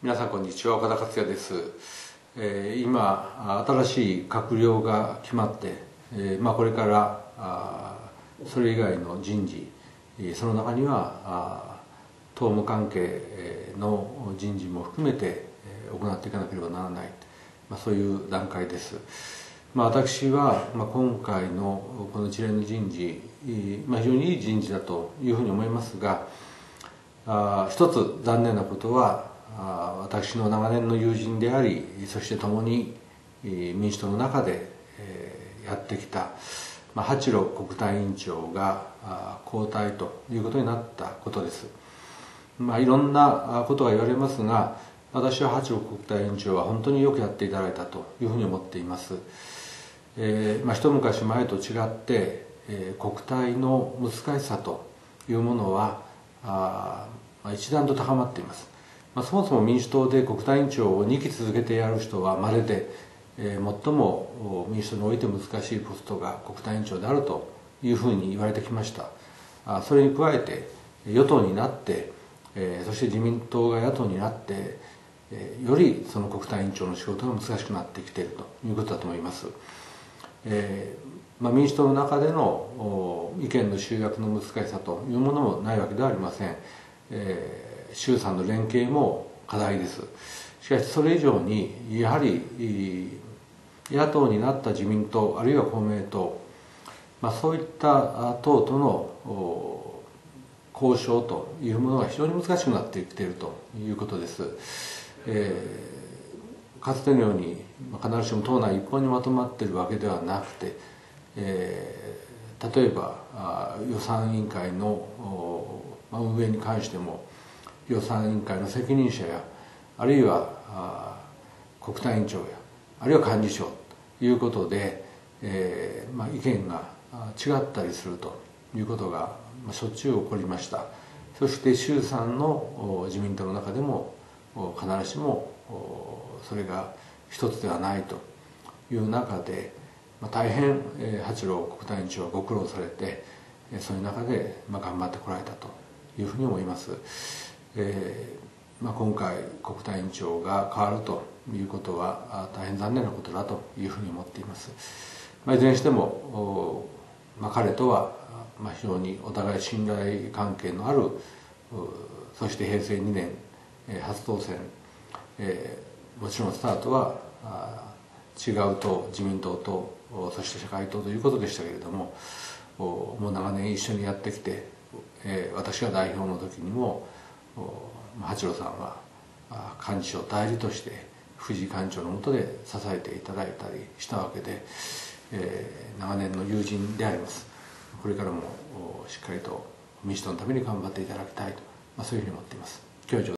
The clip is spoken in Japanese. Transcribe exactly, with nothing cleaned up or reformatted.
皆さんこんにちは、岡田克也です。えー、今新しい閣僚が決まって、えーまあ、これからあそれ以外の人事、その中にはあ党務関係の人事も含めて行っていかなければならない、まあ、そういう段階です。まあ、私は、まあ、今回のこの一連の人事、まあ、非常にいい人事だというふうに思いますが、あ一つ残念なことは、あ私の長年の友人であり、そして共に民主党の中で、えー、やってきた、まあ、八郎国対委員長が交代ということになったことです。まあ、いろんなことが言われますが、私は八郎国対委員長は本当によくやっていただいたというふうに思っています。えーまあ、一昔前と違って、えー、国対の難しさというものはあ、まあ、一段と高まっています。まあ、そもそも民主党で国対委員長をにき続けてやる人はまれで、えー、最も民主党において難しいポストが国対委員長であるというふうに言われてきました。あそれに加えて与党になって、えー、そして自民党が野党になって、えー、よりその国対委員長の仕事が難しくなってきているということだと思います。えーまあ、民主党の中での意見の集約の難しさというものもないわけではありません。えー、衆参の連携も課題です。しかしそれ以上にやはり野党になった自民党あるいは公明党、まあ、そういった党との交渉というものが非常に難しくなってきているということです。えーかつてのように必ずしも党内一本にまとまっているわけではなくて、えー、例えば予算委員会の運営に関しても予算委員会の責任者やあるいは国対委員長やあるいは幹事長ということで、えーまあ、意見が違ったりするということがしょっちゅう起こりました。そして衆参の自民党の中でも必ずしもそれが一つではないという中で、まあ、大変八郎国対委員長はご苦労されて、そういう中でまあ頑張ってこられたというふうに思います。えーまあ、今回国対委員長が変わるということは大変残念なことだというふうに思っています。まあ、いずれにしても、まあ、彼とはまあ非常にお互い信頼関係のある、そしてへいせいにねん初当選、えー、もちろんスタートは違う党自民党とそして社会党ということでしたけれども、もう長年一緒にやってきて、えー、私が代表の時にも八郎さんは幹事長代理として藤井幹事長の下で支えていただいたりしたわけで、えー、長年の友人であります。これからもしっかりと民主党のために頑張っていただきたいと、まあ、そういうふうに思っています。今日は